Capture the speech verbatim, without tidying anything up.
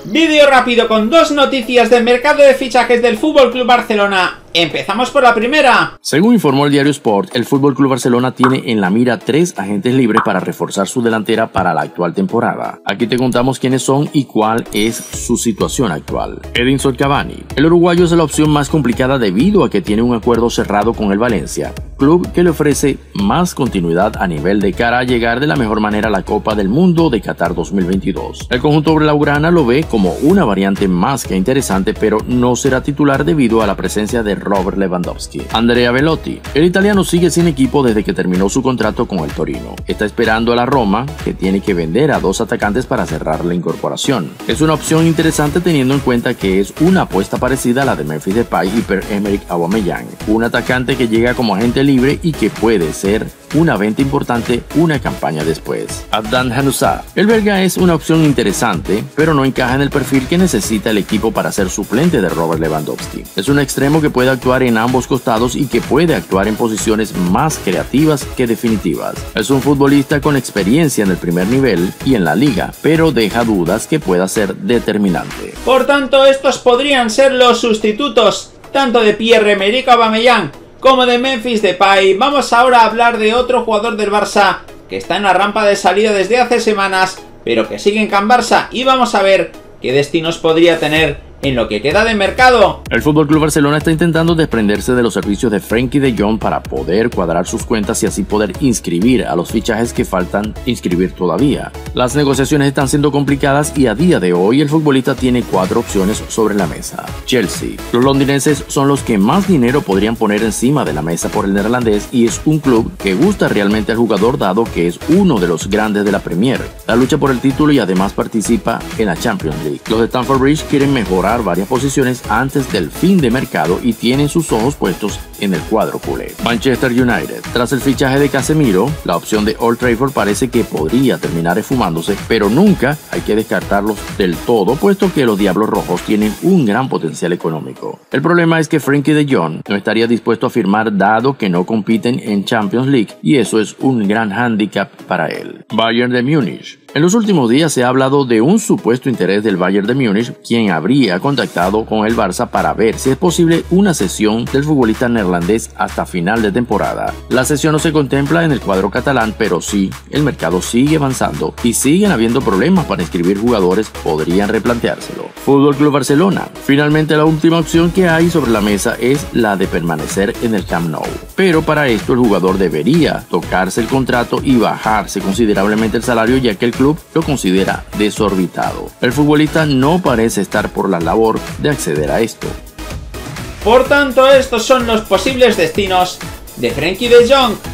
Vídeo rápido con dos noticias del mercado de fichajes del F C Barcelona. Empezamos por la primera. Según informó el diario Sport, el F C Barcelona tiene en la mira tres agentes libres para reforzar su delantera para la actual temporada. Aquí te contamos quiénes son y cuál es su situación actual. Edinson Cavani. El uruguayo es la opción más complicada debido a que tiene un acuerdo cerrado con el Valencia, club que le ofrece más continuidad a nivel de cara a llegar de la mejor manera a la Copa del Mundo de Qatar dos mil veintidós. El conjunto blaugrana lo ve como una variante más que interesante, pero no será titular debido a la presencia de Robert Lewandowski. Andrea Belotti. El italiano sigue sin equipo desde que terminó su contrato con el Torino. Está esperando a la Roma, que tiene que vender a dos atacantes para cerrar la incorporación. Es una opción interesante teniendo en cuenta que es una apuesta parecida a la de Memphis Depay y Pierre-Emerick Aubameyang, un atacante que llega como agente libre y que puede ser una venta importante una campaña después. Adnan Januzaj. El belga es una opción interesante, pero no encaja en el perfil que necesita el equipo para ser suplente de Robert Lewandowski. Es un extremo que puede actuar en ambos costados y que puede actuar en posiciones más creativas que definitivas. Es un futbolista con experiencia en el primer nivel y en la liga, pero deja dudas que pueda ser determinante. Por tanto, estos podrían ser los sustitutos tanto de Pierre-Emerick Aubameyang como de Memphis Depay. Vamos ahora a hablar de otro jugador del Barça que está en la rampa de salida desde hace semanas, pero que sigue en Can Barça, y vamos a ver qué destinos podría tener en lo que queda de mercado. El F C Barcelona está intentando desprenderse de los servicios de Frenkie de Jong para poder cuadrar sus cuentas y así poder inscribir a los fichajes que faltan inscribir todavía. Las negociaciones están siendo complicadas y a día de hoy el futbolista tiene cuatro opciones sobre la mesa. Chelsea. Los londinenses son los que más dinero podrían poner encima de la mesa por el neerlandés y es un club que gusta realmente al jugador dado que es uno de los grandes de la Premier, la lucha por el título y además participa en la Champions League. Los de Stamford Bridge quieren mejorar varias posiciones antes del fin de mercado y tienen sus ojos puestos en el cuadro culé. Manchester United. Tras el fichaje de Casemiro, la opción de Old Trafford parece que podría terminar esfumándose, pero nunca hay que descartarlos del todo, puesto que los Diablos Rojos tienen un gran potencial económico. El problema es que Frenkie de Jong no estaría dispuesto a firmar dado que no compiten en Champions League y eso es un gran hándicap para él. Bayern de Múnich. En los últimos días se ha hablado de un supuesto interés del Bayern de Múnich, quien habría contactado con el Barça para ver si es posible una cesión del futbolista neerlandés hasta final de temporada. La cesión no se contempla en el cuadro catalán, pero sí, el mercado sigue avanzando y siguen habiendo problemas para inscribir jugadores, podrían replanteárselo. F C Barcelona. Finalmente la última opción que hay sobre la mesa es la de permanecer en el Camp Nou, pero para esto el jugador debería tocarse el contrato y bajarse considerablemente el salario, ya que el club lo considera desorbitado. El futbolista no parece estar por la labor de acceder a esto. Por tanto, estos son los posibles destinos de Frenkie de Jong.